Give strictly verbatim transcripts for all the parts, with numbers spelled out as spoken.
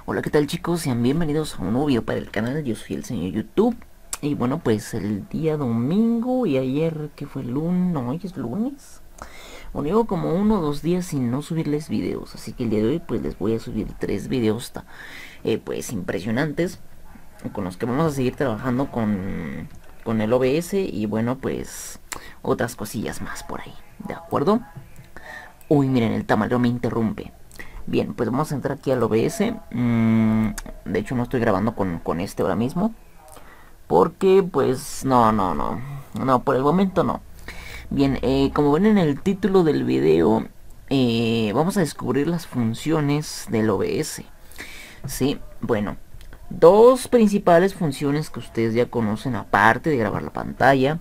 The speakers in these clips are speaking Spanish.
Hola, ¿qué tal, chicos? Sean bienvenidos a un nuevo video para el canal. Yo soy el señor YouTube. Y bueno, pues el día domingo y ayer, que fue el lunes, no, hoy es lunes. Bueno, llevo como uno o dos días sin no subirles videos. Así que el día de hoy pues les voy a subir tres videos eh, pues impresionantes, con los que vamos a seguir trabajando con, con el O B S. Y bueno, pues otras cosillas más por ahí, ¿de acuerdo? Uy, miren, el tamalero me interrumpe. Bien, pues vamos a entrar aquí al O B S. Mm, de hecho no estoy grabando con, con este ahora mismo, porque pues no, no, no. No, por el momento no. Bien, eh, como ven en el título del video, eh, vamos a descubrir las funciones del O B S. Sí, bueno. Dos principales funciones que ustedes ya conocen, aparte de grabar la pantalla,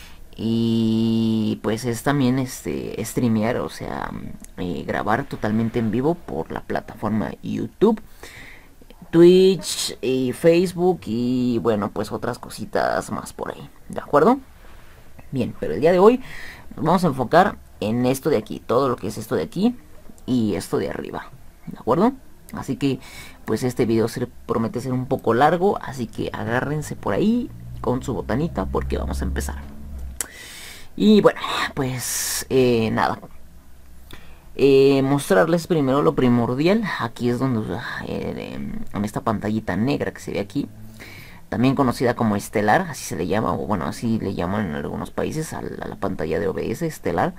y pues es también este streamear, o sea, eh, grabar totalmente en vivo por la plataforma YouTube, Twitch y Facebook, y bueno, pues otras cositas más por ahí, ¿de acuerdo? Bien, pero el día de hoy nos vamos a enfocar en esto de aquí, todo lo que es esto de aquí y esto de arriba, ¿de acuerdo? Así que pues este video se promete ser un poco largo, así que agárrense por ahí con su botanita porque vamos a empezar. Y bueno, pues eh, nada. Eh, mostrarles primero lo primordial. Aquí es donde eh, en esta pantallita negra que se ve aquí, también conocida como estelar, así se le llama, o bueno, así le llaman en algunos países a la, a la pantalla de O B S, estelar,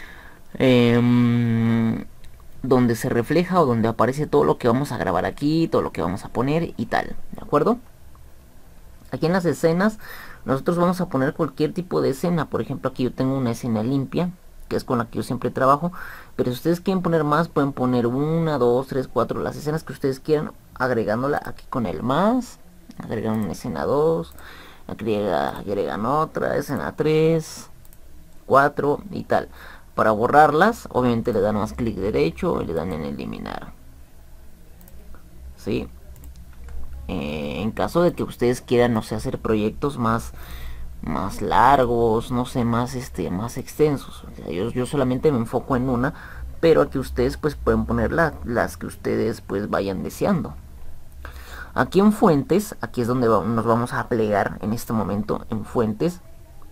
eh, donde se refleja o donde aparece todo lo que vamos a grabar aquí, todo lo que vamos a poner y tal, ¿de acuerdo? Aquí en las escenas nosotros vamos a poner cualquier tipo de escena. Por ejemplo, aquí yo tengo una escena limpia, que es con la que yo siempre trabajo, pero si ustedes quieren poner más, pueden poner una, dos, tres, cuatro, las escenas que ustedes quieran, agregándola aquí con el más, agregan una escena dos, agrega, agregan otra, escena tres, cuatro y tal. Para borrarlas, obviamente le dan más clic derecho y le dan en eliminar. ¿Sí? Eh, en caso de que ustedes quieran, no sé, hacer proyectos más más largos, no sé, más este más extensos, o sea, yo, yo solamente me enfoco en una, pero aquí ustedes pues pueden poner la, las que ustedes pues vayan deseando. Aquí en fuentes, aquí es donde va, nos vamos a plegar en este momento. En fuentes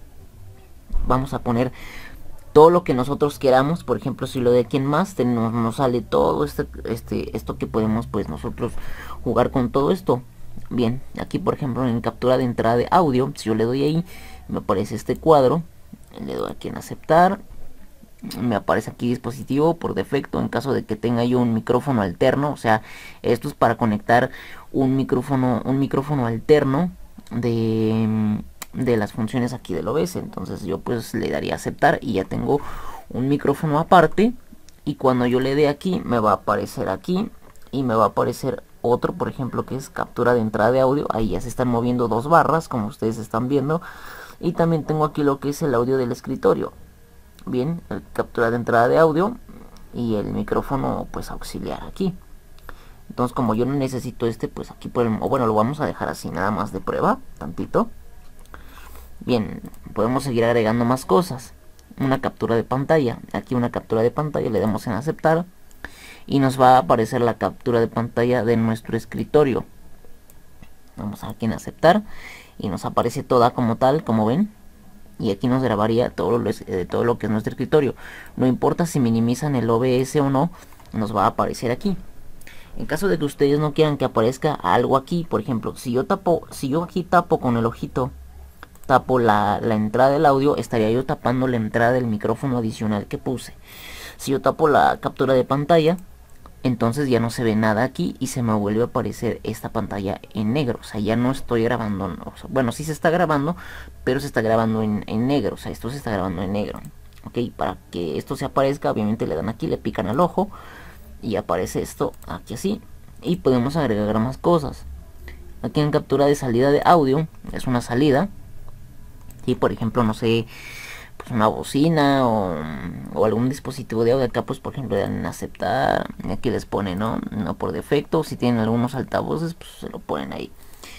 vamos a poner todo lo que nosotros queramos. Por ejemplo, si lo de quien más tenemos, nos sale todo este, este, esto que podemos pues nosotros jugar con todo esto. Bien, aquí por ejemplo en captura de entrada de audio, si yo le doy ahí, me aparece este cuadro, le doy aquí en aceptar, me aparece aquí dispositivo por defecto en caso de que tenga yo un micrófono alterno, o sea, esto es para conectar un micrófono, un micrófono alterno de, de las funciones aquí del O B S. Entonces yo pues le daría aceptar y ya tengo un micrófono aparte, y cuando yo le dé aquí me va a aparecer aquí y me va a aparecer otro, por ejemplo, que es captura de entrada de audio. Ahí ya se están moviendo dos barras, como ustedes están viendo, y también tengo aquí lo que es el audio del escritorio. Bien, el captura de entrada de audio y el micrófono pues auxiliar aquí. Entonces, como yo no necesito este, pues aquí podemos, o bueno, lo vamos a dejar así nada más de prueba, tantito. Bien, podemos seguir agregando más cosas. Una captura de pantalla, aquí una captura de pantalla, le damos en aceptar y nos va a aparecer la captura de pantalla de nuestro escritorio. Vamos aquí en aceptar y nos aparece toda como tal, como ven. Y aquí nos grabaría todo lo, eh, todo lo que es nuestro escritorio. No importa si minimizan el O B S o no, nos va a aparecer aquí. En caso de que ustedes no quieran que aparezca algo aquí, por ejemplo, si yo tapo, si yo aquí tapo con el ojito, tapo la, la entrada del audio, estaría yo tapando la entrada del micrófono adicional que puse. Si yo tapo la captura de pantalla, entonces ya no se ve nada aquí y se me vuelve a aparecer esta pantalla en negro. O sea, ya no estoy grabando, no, o sea, bueno, sí se está grabando, pero se está grabando en, en negro. O sea, esto se está grabando en negro. Ok, para que esto se aparezca, obviamente le dan aquí, le pican al ojo y aparece esto aquí así. Y podemos agregar más cosas. Aquí en captura de salida de audio, es una salida. Y por ejemplo, no sé, pues una bocina o, o algún dispositivo de audio. Acá pues por ejemplo le dan en aceptar, y aquí les pone no, no por defecto. Si tienen algunos altavoces pues se lo ponen ahí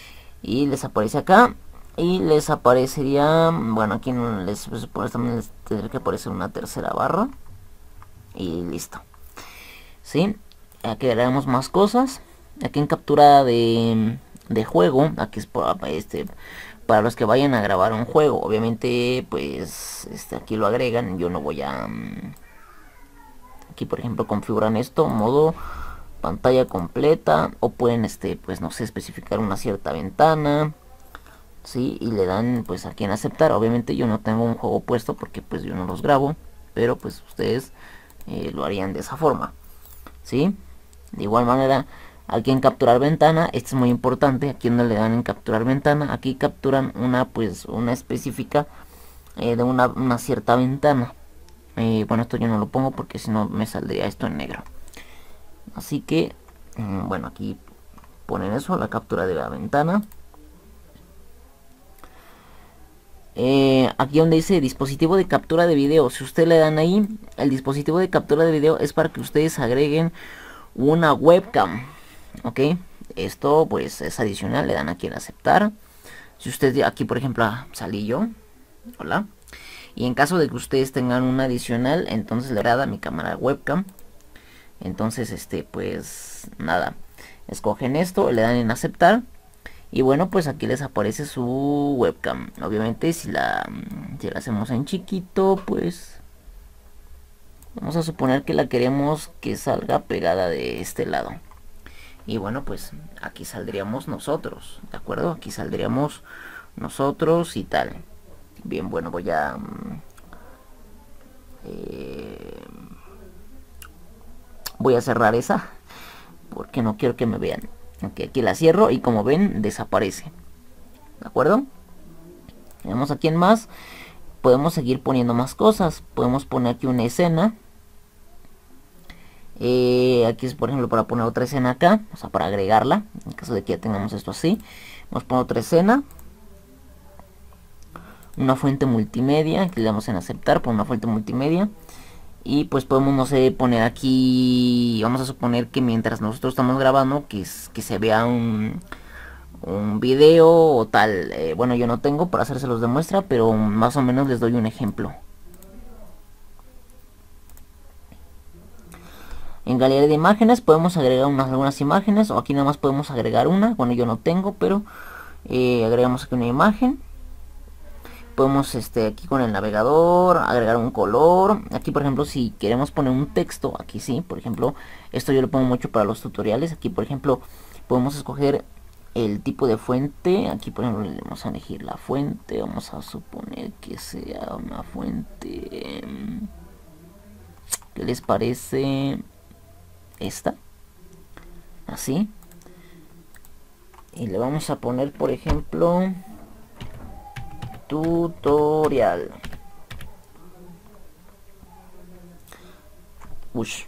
y les aparece acá, y les aparecería, bueno, aquí no les, pues, también les tendría que aparecer una tercera barra y listo. ¿Sí? Aquí agregamos más cosas. aquí en captura de, de juego, aquí es por, este, para los que vayan a grabar un juego. Obviamente pues este, aquí lo agregan, yo no voy a... Aquí por ejemplo configuran esto, modo pantalla completa, o pueden este pues no sé, especificar una cierta ventana, ¿sí? Y le dan pues aquí en aceptar. Obviamente yo no tengo un juego puesto porque pues yo no los grabo, pero pues ustedes eh, lo harían de esa forma, ¿sí? De igual manera aquí en capturar ventana, esto es muy importante, aquí donde le dan en capturar ventana, aquí capturan una pues una específica eh, de una, una cierta ventana. Eh, bueno, esto yo no lo pongo porque si no me saldría esto en negro. Así que, eh, bueno, aquí ponen eso, la captura de la ventana. Eh, aquí donde dice dispositivo de captura de video, si ustedes le dan ahí, el dispositivo de captura de video es para que ustedes agreguen una webcam, ok. Esto pues es adicional, le dan aquí en aceptar. Si ustedes, aquí por ejemplo salí yo, hola, y en caso de que ustedes tengan una adicional, entonces le agrada mi cámara webcam. Entonces este pues nada, escogen esto, le dan en aceptar. Y bueno, pues aquí les aparece su webcam. Obviamente si la, si la hacemos en chiquito, pues vamos a suponer que la queremos que salga pegada de este lado. Y bueno, pues aquí saldríamos nosotros, ¿de acuerdo? Aquí saldríamos nosotros y tal. Bien, bueno, voy a... Eh, voy a cerrar esa, porque no quiero que me vean. Okay, aquí la cierro y como ven desaparece, ¿de acuerdo? Tenemos aquí en más, podemos seguir poniendo más cosas. Podemos poner aquí una escena. Eh, aquí es por ejemplo para poner otra escena acá, o sea para agregarla, en caso de que ya tengamos esto así. Vamos a poner otra escena. Una fuente multimedia, aquí le damos en aceptar por una fuente multimedia. Y pues podemos, no sé, poner aquí, vamos a suponer que mientras nosotros estamos grabando, que, es, que se vea un, un video o tal. Eh, bueno, yo no tengo para hacérselos de muestra, pero más o menos les doy un ejemplo. En galería de imágenes podemos agregar unas algunas imágenes, o aquí nada más podemos agregar una. Bueno, yo no tengo, pero eh, agregamos aquí una imagen. Podemos este aquí con el navegador agregar un color. Aquí por ejemplo si queremos poner un texto, aquí sí, por ejemplo, esto yo lo pongo mucho para los tutoriales. Aquí por ejemplo podemos escoger el tipo de fuente. Aquí por ejemplo le vamos a elegir la fuente. Vamos a suponer que sea una fuente, ¿qué les parece? Esta, así. Y le vamos a poner por ejemplo tutorial. Ush.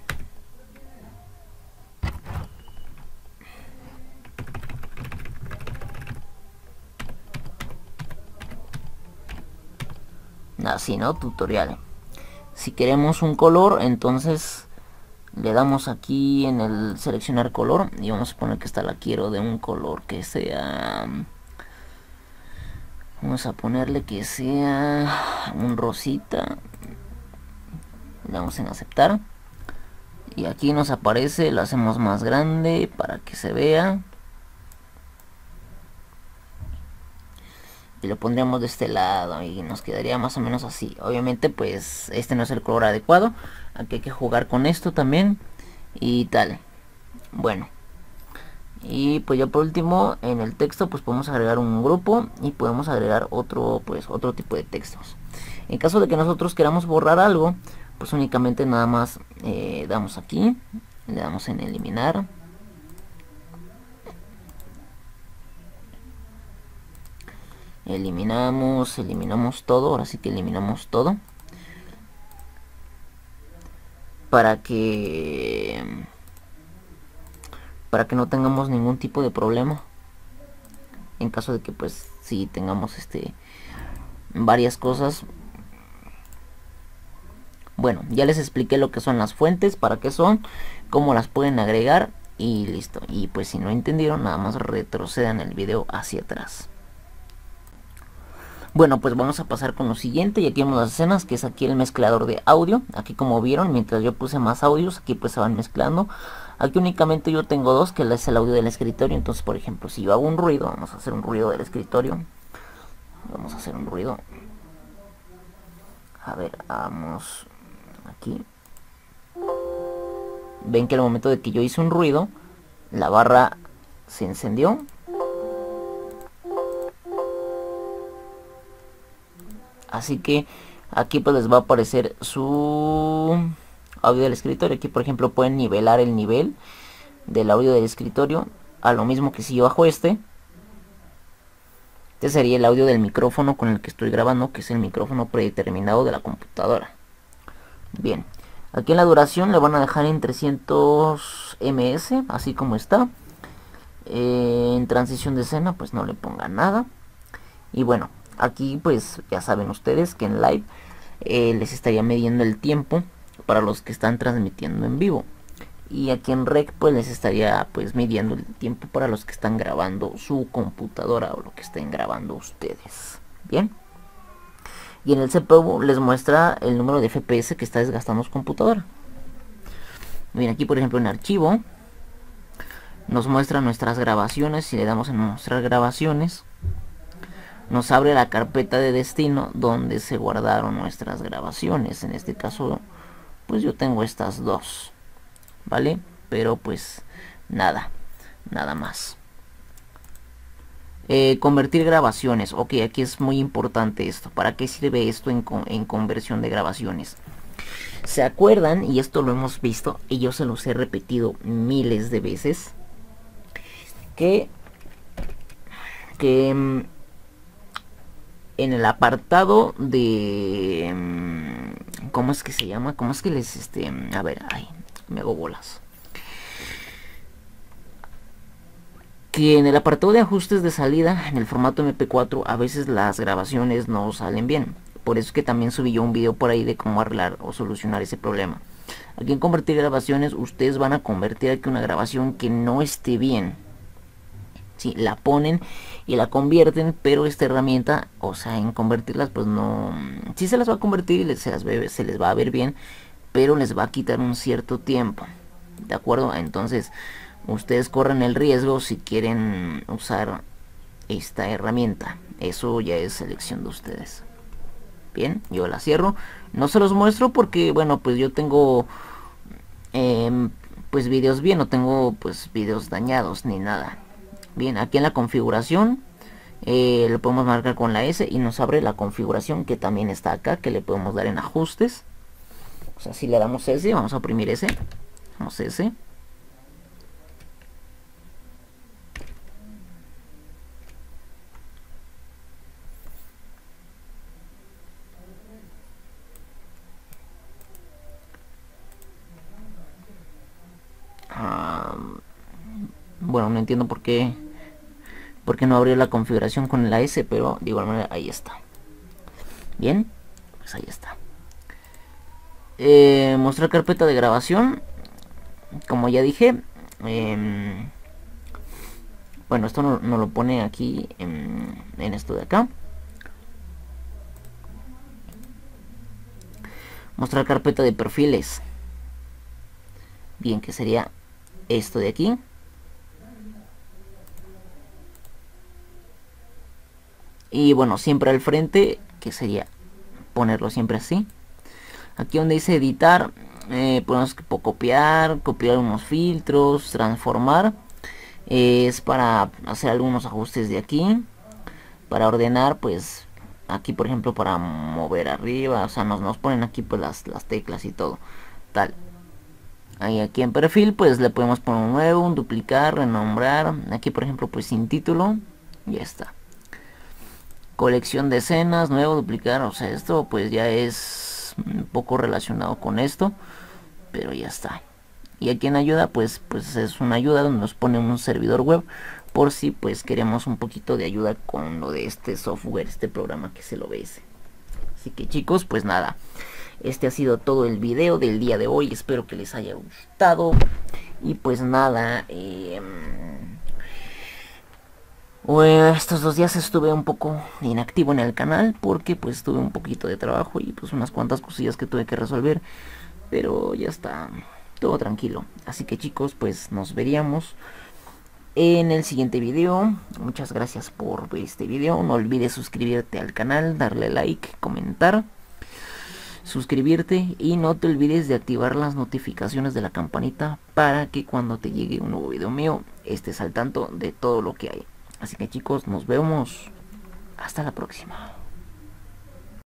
Así, ¿no? Tutorial. Si queremos un color, entonces le damos aquí en el seleccionar color y vamos a poner que esta la quiero de un color que sea... Vamos a ponerle que sea un rosita. Le damos en aceptar. Y aquí nos aparece, lo hacemos más grande para que se vea. Y lo pondríamos de este lado y nos quedaría más o menos así. Obviamente pues este no es el color adecuado. Aquí hay que jugar con esto también. Y tal. Bueno. Y pues ya por último en el texto pues podemos agregar un grupo y podemos agregar otro pues otro tipo de textos. En caso de que nosotros queramos borrar algo, pues únicamente nada más eh, damos aquí, le damos en eliminar. Eliminamos, eliminamos todo, ahora sí que eliminamos todo. Para que para que no tengamos ningún tipo de problema en caso de que pues si tengamos este varias cosas. Bueno, ya les expliqué lo que son las fuentes, para qué son, cómo las pueden agregar y listo. Y pues si no entendieron, nada más retrocedan el video hacia atrás. Bueno, pues vamos a pasar con lo siguiente. Y aquí vemos las escenas, que es aquí el mezclador de audio. Aquí como vieron, mientras yo puse más audios, aquí pues se van mezclando. Aquí únicamente yo tengo dos, que es el audio del escritorio. Entonces, por ejemplo, si yo hago un ruido, vamos a hacer un ruido del escritorio. Vamos a hacer un ruido. A ver, vamos aquí. Ven que al momento de que yo hice un ruido, la barra se encendió. Así que aquí pues les va a aparecer su audio del escritorio. Aquí por ejemplo pueden nivelar el nivel del audio del escritorio a lo mismo que si yo bajo este. Este sería el audio del micrófono con el que estoy grabando, que es el micrófono predeterminado de la computadora. Bien, aquí en la duración le van a dejar en trescientos ms, así como está. Eh, en transición de escena pues no le pongan nada. Y bueno, aquí pues ya saben ustedes que en live eh, les estaría midiendo el tiempo para los que están transmitiendo en vivo. Y aquí en rec pues les estaría pues midiendo el tiempo para los que están grabando su computadora o lo que estén grabando ustedes. Bien. Y en el C P U les muestra el número de F P S que está desgastando su computadora. Bien, aquí por ejemplo en archivo nos muestra nuestras grabaciones. Si le damos en mostrar grabaciones, nos abre la carpeta de destino donde se guardaron nuestras grabaciones. En este caso pues yo tengo estas dos, ¿vale? Pero pues nada, nada más. Eh, convertir grabaciones. Ok, aquí es muy importante esto. ¿Para qué sirve esto en, en conversión de grabaciones? ¿Se acuerdan? Y esto lo hemos visto y yo se los he repetido miles de veces. Que, que en el apartado de... ¿Cómo es que se llama? ¿Cómo es que les... este A ver, ay, me hago bolas. Que en el apartado de ajustes de salida, en el formato eme pe cuatro, a veces las grabaciones no salen bien. Por eso es que también subí yo un video por ahí de cómo arreglar o solucionar ese problema. Aquí en convertir grabaciones, ustedes van a convertir aquí una grabación que no esté bien. Sí, la ponen y la convierten, pero esta herramienta, o sea, en convertirlas, pues no... Sí se las va a convertir y les, se, las ve, se les va a ver bien, pero les va a quitar un cierto tiempo. ¿De acuerdo? Entonces, ustedes corren el riesgo si quieren usar esta herramienta. Eso ya es selección de ustedes. Bien, yo la cierro. No se los muestro porque, bueno, pues yo tengo... Eh, pues videos bien, no tengo pues videos dañados ni nada. Bien, aquí en la configuración eh, lo podemos marcar con la S y nos abre la configuración que también está acá, que le podemos dar en ajustes. O sea, si le damos S, vamos a oprimir S, damos S. Ah, bueno, no entiendo por qué porque no abrió la configuración con la S, pero de igual manera ahí está. Bien, pues ahí está. Eh, mostrar carpeta de grabación. Como ya dije, eh, bueno, esto no, no lo pone aquí en, en esto de acá. Mostrar carpeta de perfiles. Bien, que sería esto de aquí. Y bueno, siempre al frente, que sería ponerlo siempre así. Aquí donde dice editar, eh, podemos copiar, copiar unos filtros, transformar. Eh, es para hacer algunos ajustes de aquí. Para ordenar, pues aquí por ejemplo para mover arriba, o sea, nos, nos ponen aquí pues las, las teclas y todo. Tal. Ahí aquí en perfil, pues le podemos poner un nuevo, un duplicar, renombrar. Aquí por ejemplo pues sin título. Ya está. Colección de escenas, nuevo, duplicar, o sea, esto pues ya es un poco relacionado con esto, pero ya está. Y aquí en ayuda pues pues es una ayuda donde nos pone un servidor web por si pues queremos un poquito de ayuda con lo de este software, este programa que es el O B S. Así que chicos, pues nada, este ha sido todo el video del día de hoy, espero que les haya gustado. Y pues nada, eh, Bueno, estos dos días estuve un poco inactivo en el canal porque pues tuve un poquito de trabajo y pues unas cuantas cosillas que tuve que resolver, pero ya está, todo tranquilo. Así que chicos, pues nos veríamos en el siguiente video. Muchas gracias por ver este video. No olvides suscribirte al canal, darle like, comentar, suscribirte y no te olvides de activar las notificaciones de la campanita para que cuando te llegue un nuevo video mío estés al tanto de todo lo que hay. Así que chicos, nos vemos hasta la próxima.